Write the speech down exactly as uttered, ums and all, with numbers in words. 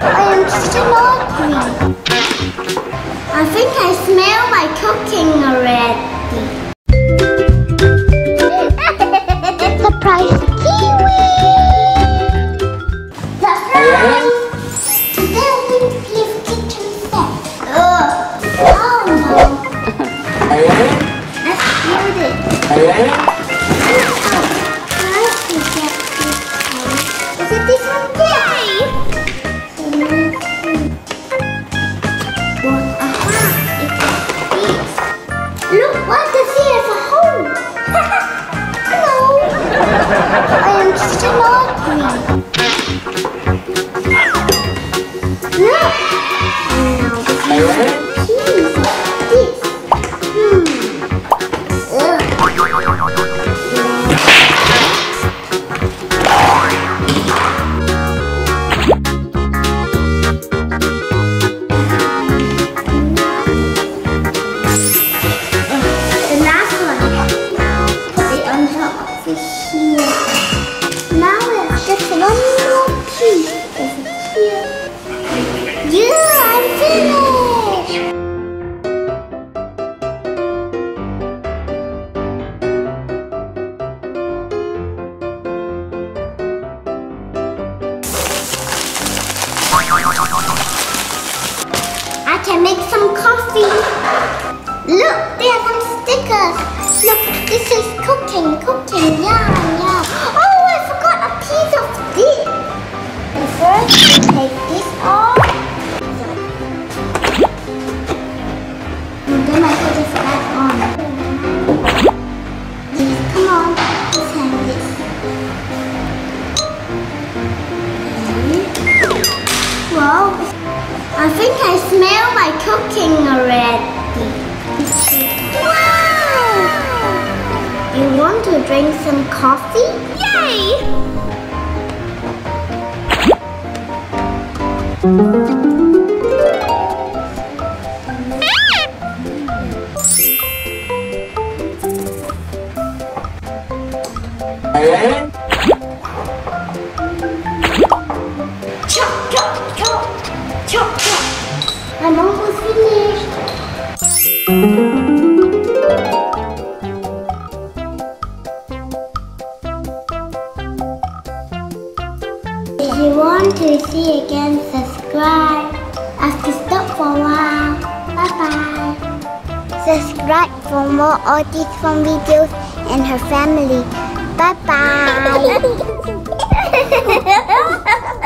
I am still hungry. I think I smell my cooking already. Surprise kiwi! Surprise! Today we give kitchen set. Oh, oh no. Let's build it. Nice to get this one. Is it this one? Yay! So let's see. What? Aha! It's this. Look, what does he have a hole? Hello! I am still hungry. Look! Now this is cheese. This. Hmm. Ugh. The last one. Put it on top of the here. Now it's just one more piece over here. Yeah, I'm finished! I can make some coffee. Look, there are some stickers. Look, this is cooking, cooking, yeah, yeah. Oh, I forgot a piece of this. And first, take this off. And then I put this back on. Yes, come on, let's hang this. Okay. Wow, I think I smell my cooking already. Wow! You want to drink some coffee? Yay! Chop, chop, chop, chop, chop. I'm almost finished. If you want to see again, subscribe. I have to stop for a while. Bye bye. Subscribe for more Audie Fun videos and her family. Bye bye.